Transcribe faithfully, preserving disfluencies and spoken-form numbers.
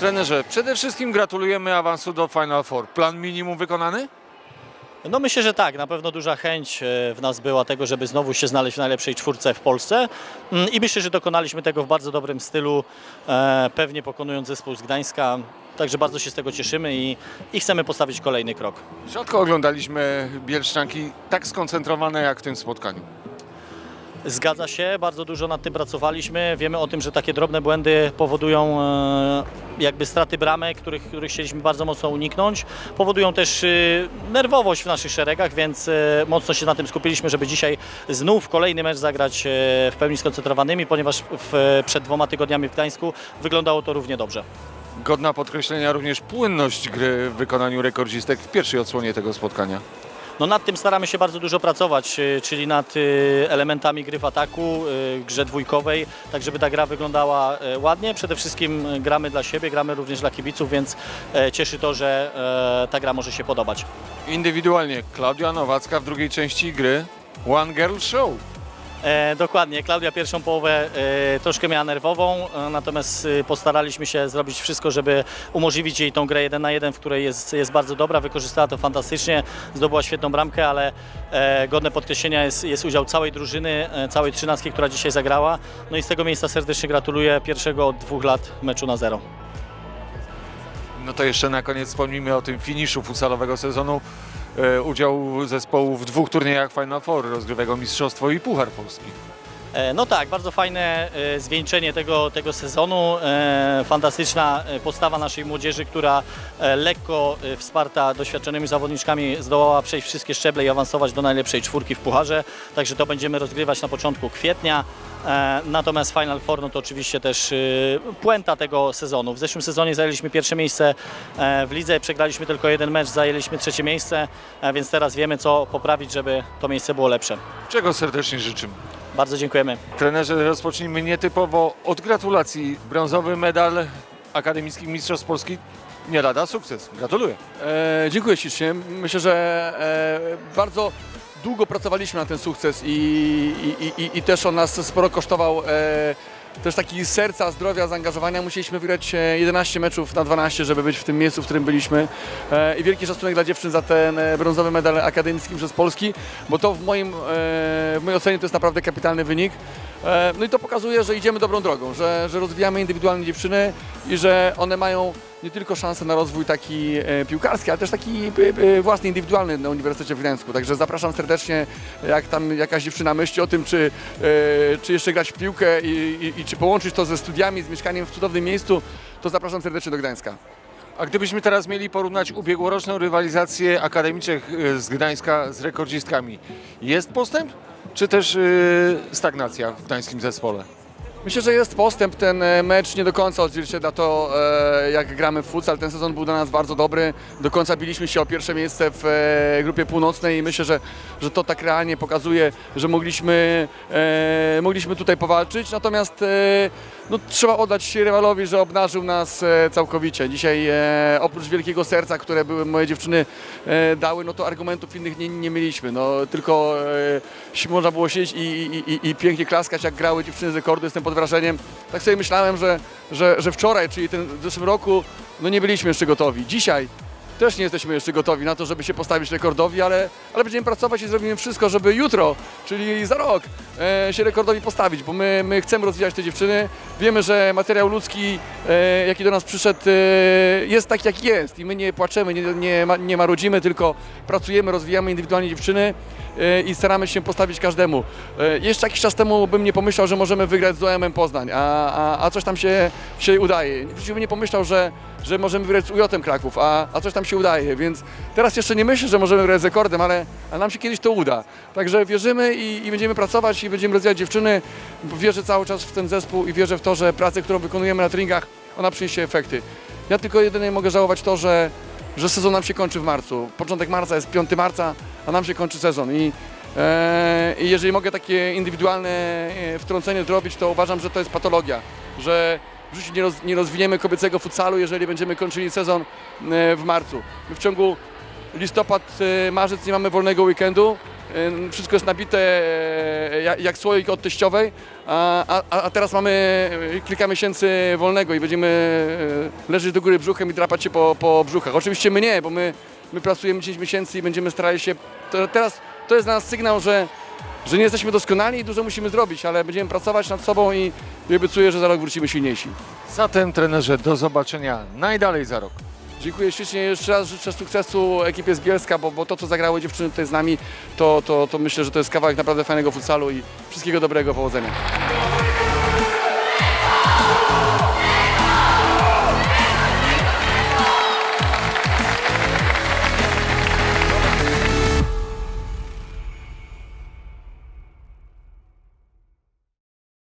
Trenerze, przede wszystkim gratulujemy awansu do Final Four. Plan minimum wykonany? No myślę, że tak. Na pewno duża chęć w nas była tego, żeby znowu się znaleźć w najlepszej czwórce w Polsce i myślę, że dokonaliśmy tego w bardzo dobrym stylu, pewnie pokonując zespół z Gdańska. Także bardzo się z tego cieszymy i, i chcemy postawić kolejny krok. Rzadko oglądaliśmy bielszczanki tak skoncentrowane jak w tym spotkaniu. Zgadza się, bardzo dużo nad tym pracowaliśmy. Wiemy o tym, że takie drobne błędy powodują e, jakby straty bramek, których, których chcieliśmy bardzo mocno uniknąć. Powodują też e, nerwowość w naszych szeregach, więc e, mocno się na tym skupiliśmy, żeby dzisiaj znów kolejny mecz zagrać e, w pełni skoncentrowanymi, ponieważ w, przed dwoma tygodniami w Gdańsku wyglądało to równie dobrze. Godna podkreślenia również płynność gry w wykonaniu rekordzistek w pierwszej odsłonie tego spotkania. No nad tym staramy się bardzo dużo pracować, czyli nad elementami gry w ataku, grze dwójkowej, tak żeby ta gra wyglądała ładnie. Przede wszystkim gramy dla siebie, gramy również dla kibiców, więc cieszy to, że ta gra może się podobać. Indywidualnie Klaudia Nowacka w drugiej części gry One Girl Show. E, dokładnie, Klaudia pierwszą połowę e, troszkę miała nerwową, e, natomiast e, postaraliśmy się zrobić wszystko, żeby umożliwić jej tą grę jeden na jeden, w której jest, jest bardzo dobra, wykorzystała to fantastycznie, zdobyła świetną bramkę, ale e, godne podkreślenia jest, jest udział całej drużyny, e, całej trzynastki, która dzisiaj zagrała. No i z tego miejsca serdecznie gratuluję pierwszego od dwóch lat meczu na zero. No to jeszcze na koniec wspomnimy o tym finiszu futsalowego sezonu. E, udział zespołu w dwóch turniejach Final Four, rozgrywego mistrzostwo i Puchar Polski. No tak, bardzo fajne zwieńczenie tego, tego sezonu, fantastyczna postawa naszej młodzieży, która lekko wsparta doświadczonymi zawodniczkami zdołała przejść wszystkie szczeble i awansować do najlepszej czwórki w Pucharze, także to będziemy rozgrywać na początku kwietnia. Natomiast Final Four no to oczywiście też puenta tego sezonu. W zeszłym sezonie zajęliśmy pierwsze miejsce w lidze, przegraliśmy tylko jeden mecz, zajęliśmy trzecie miejsce, więc teraz wiemy, co poprawić, żeby to miejsce było lepsze. Czego serdecznie życzymy. Bardzo dziękujemy. Trenerze, rozpocznijmy nietypowo od gratulacji. Brązowy medal Akademickich Mistrzostw Polski nie lada sukces. Gratuluję. E, dziękuję ślicznie. Myślę, że e, bardzo długo pracowaliśmy na ten sukces i, i, i, i też on nas sporo kosztował. E, też taki serca, zdrowia, zaangażowania. Musieliśmy wygrać jedenaście meczów na dwanaście, żeby być w tym miejscu, w którym byliśmy. I wielki szacunek dla dziewczyn za ten brązowy medal akademicki przez Polski, bo to w, moim, w mojej ocenie to jest naprawdę kapitalny wynik. No i to pokazuje, że idziemy dobrą drogą, że, że rozwijamy indywidualne dziewczyny i że one mają nie tylko szansę na rozwój taki piłkarski, ale też taki własny, indywidualny na Uniwersytecie w Gdańsku. Także zapraszam serdecznie, jak tam jakaś dziewczyna myśli o tym, czy, czy jeszcze grać w piłkę i, i, i czy połączyć to ze studiami, z mieszkaniem w cudownym miejscu, to zapraszam serdecznie do Gdańska. A gdybyśmy teraz mieli porównać ubiegłoroczną rywalizację akademiczek z Gdańska z rekordzistkami, jest postęp, czy też yy, stagnacja w gdańskim zespole? Myślę, że jest postęp. Ten mecz nie do końca odzwierciedla to, jak gramy w futsal. Ten sezon był dla nas bardzo dobry. Do końca biliśmy się o pierwsze miejsce w grupie północnej i myślę, że, że to tak realnie pokazuje, że mogliśmy, mogliśmy tutaj powalczyć. Natomiast no, trzeba oddać rywalowi, że obnażył nas całkowicie. Dzisiaj oprócz wielkiego serca, które były moje dziewczyny dały, no to argumentów innych nie, nie mieliśmy. No, tylko można było siedzieć i, i, i, i pięknie klaskać, jak grały dziewczyny z rekordu. Jestem pod wrażeniem. Tak sobie myślałem, że, że, że wczoraj, czyli ten, w zeszłym roku, no nie byliśmy jeszcze gotowi. Dzisiaj też nie jesteśmy jeszcze gotowi na to, żeby się postawić rekordowi, ale, ale będziemy pracować i zrobimy wszystko, żeby jutro, czyli za rok, e, się rekordowi postawić, bo my, my chcemy rozwijać te dziewczyny. Wiemy, że materiał ludzki, e, jaki do nas przyszedł, e, jest taki, jaki jest i my nie płaczemy, nie, nie, nie marudzimy, tylko pracujemy, rozwijamy indywidualnie dziewczyny e, i staramy się postawić każdemu. E, jeszcze jakiś czas temu bym nie pomyślał, że możemy wygrać z O M em Poznań, a, a, a coś tam się, się udaje. W życiu bym nie pomyślał, że, że możemy wygrać z U J em Kraków, a, a coś tam się udaje, więc teraz jeszcze nie myślę, że możemy grać z rekordem, ale, ale nam się kiedyś to uda. Także wierzymy i, i będziemy pracować i będziemy rozwijać dziewczyny. Wierzę cały czas w ten zespół i wierzę w to, że pracę, którą wykonujemy na treningach, ona przyniesie efekty. Ja tylko jedynie mogę żałować to, że, że sezon nam się kończy w marcu. Początek marca jest piątego marca, a nam się kończy sezon. I, e, i jeżeli mogę takie indywidualne wtrącenie zrobić, to uważam, że to jest patologia, że w życiu nie, roz, nie rozwiniemy kobiecego futsalu, jeżeli będziemy kończyli sezon w marcu. My w ciągu listopad, marzec nie mamy wolnego weekendu y, wszystko jest nabite e, jak, jak słoik od teściowej, a, a, a teraz mamy kilka miesięcy wolnego i będziemy e, leżeć do góry brzuchem i drapać się po, po brzuchach. Oczywiście my nie, bo my, my pracujemy dziesięć miesięcy i będziemy starali się, to, teraz to jest dla nas sygnał, że że nie jesteśmy doskonali i dużo musimy zrobić, ale będziemy pracować nad sobą i, i obiecuję, że za rok wrócimy silniejsi. Zatem, trenerze, do zobaczenia najdalej za rok. Dziękuję ślicznie, jeszcze raz życzę sukcesu ekipie z Bielska, bo, bo to, co zagrały dziewczyny tutaj z nami, to, to, to myślę, że to jest kawałek naprawdę fajnego futsalu i wszystkiego dobrego, powodzenia.